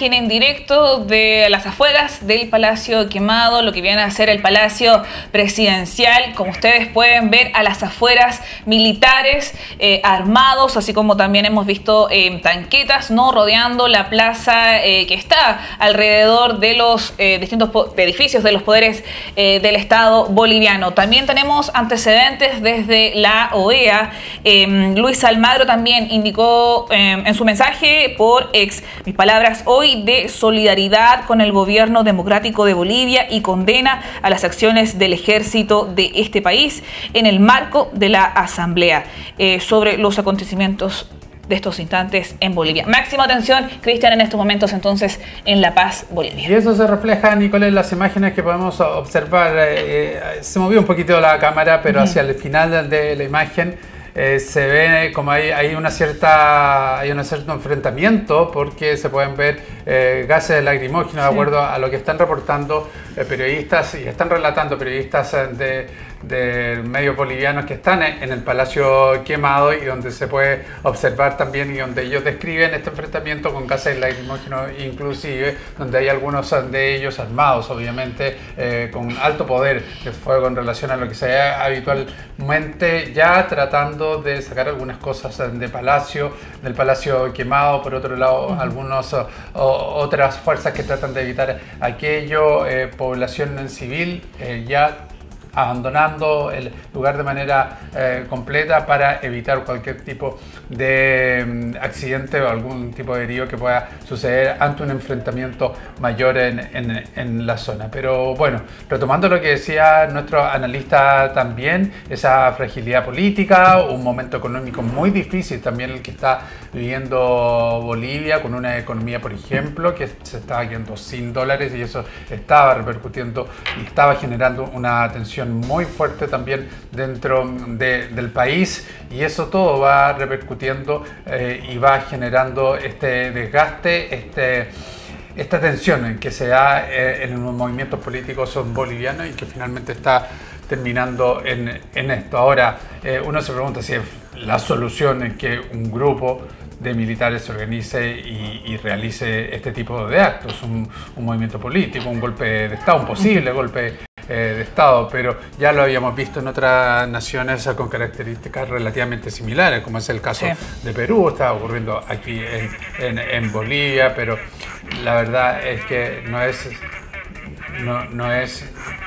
imagen en directo de las afueras del Palacio Quemado, lo que viene a ser el Palacio Presidencial. Como ustedes pueden ver, a las afueras militares armados, así como también hemos visto tanquetas, ¿no?, rodeando la plaza que está alrededor de los distintos edificios de los poderes del Estado boliviano. También tenemos antecedentes desde la OEA. Luis Almagro también indicó en su mensaje por ex: mis palabras hoy de solidaridad con el gobierno democrático de Bolivia y condena a las acciones del ejército de este país en el marco de la Asamblea sobre los acontecimientos de estos instantes en Bolivia. Máxima atención, Cristian, en estos momentos entonces en La Paz, Bolivia. Y eso se refleja, Nicole, en las imágenes que podemos observar. Se movió un poquito la cámara, pero hacia el final de la imagen se ve como hay un cierto enfrentamiento, porque se pueden ver gases lacrimógenos, de acuerdo a lo que están reportando periodistas y están relatando periodistas de medios bolivianos que están en el Palacio Quemado, y donde se puede observar también y donde ellos describen este enfrentamiento con gases lacrimógenos, inclusive donde hay algunos de ellos armados, obviamente con alto poder de fuego en relación a lo que se ve habitualmente, ya tratando de sacar algunas cosas del Palacio Quemado. Por otro lado, otras fuerzas que tratan de evitar aquello, población en civil ya abandonando el lugar de manera completa para evitar cualquier tipo de accidente o algún tipo de herido que pueda suceder ante un enfrentamiento mayor en la zona. Pero bueno, retomando lo que decía nuestro analista también, esa fragilidad política, un momento económico muy difícil también el que está viviendo Bolivia, con una economía, por ejemplo, que se estaba quedando sin dólares, y eso estaba repercutiendo y estaba generando una tensión muy fuerte también dentro del país, y eso todo va repercutiendo y va generando este desgaste, esta tensión en que se da en los movimientos políticos bolivianos, y que finalmente está terminando en esto. Ahora, uno se pregunta si es la solución en que un grupo de militares se organice y realice este tipo de actos, un movimiento político, un golpe de Estado, un posible golpe de Estado, pero ya lo habíamos visto en otras naciones con características relativamente similares, como es el caso de Perú. Está ocurriendo aquí en Bolivia, pero la verdad es que no es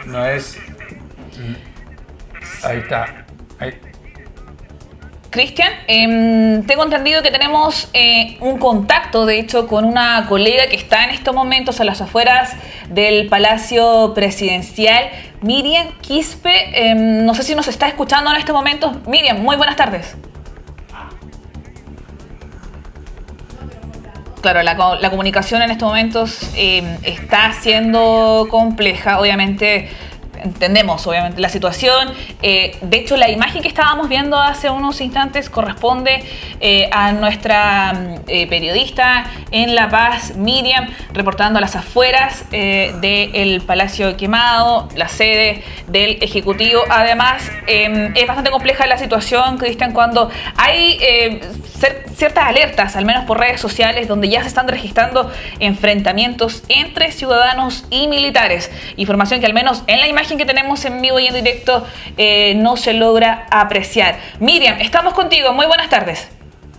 ahí está. Cristian, tengo entendido que tenemos un contacto, de hecho, con una colega que está en estos momentos a las afueras del Palacio Presidencial, Miriam Quispe. No sé si nos está escuchando en estos momentos. Miriam, muy buenas tardes. Claro, la comunicación en estos momentos está siendo compleja, obviamente. Entendemos obviamente la situación. De hecho, la imagen que estábamos viendo hace unos instantes corresponde a nuestra periodista en La Paz, Miriam, reportando a las afueras del Palacio Quemado, la sede del Ejecutivo. Además, es bastante compleja la situación, Cristian, cuando hay ciertas alertas, al menos por redes sociales, donde ya se están registrando enfrentamientos entre ciudadanos y militares. Información que al menos en la imagen que tenemos en vivo y en directo no se logra apreciar. Miriam, estamos contigo. Muy buenas tardes.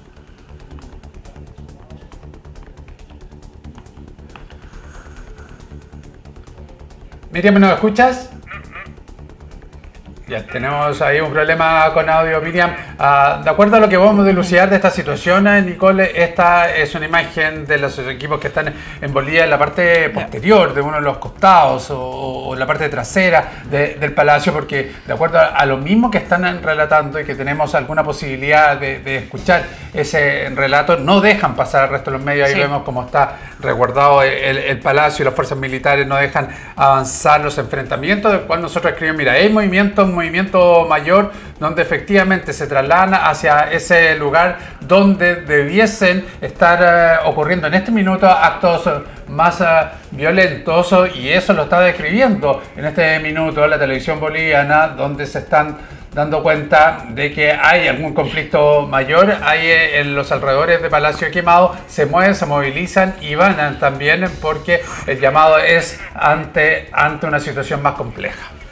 Miriam, ¿nos escuchas? Ya tenemos ahí un problema con audio, Miriam. De acuerdo a lo que vamos a dilucidar de esta situación, Nicole, esta es una imagen de los equipos que están en Bolivia en la parte posterior, de uno de los costados o la parte trasera del palacio, porque de acuerdo a lo mismo que están relatando y que tenemos alguna posibilidad de escuchar ese relato, no dejan pasar al resto de los medios. Ahí vemos cómo está resguardado el palacio, y las fuerzas militares no dejan avanzar los enfrentamientos, del cual nosotros escribimos, mira, hay un movimiento mayor donde efectivamente se trasladan hacia ese lugar donde debiesen estar ocurriendo en este minuto actos más violentos, y eso lo está describiendo en este minuto la televisión boliviana, donde se están dando cuenta de que hay algún conflicto mayor, hay en los alrededores de Palacio Quemado, se mueven, se movilizan y van también porque el llamado es ante una situación más compleja.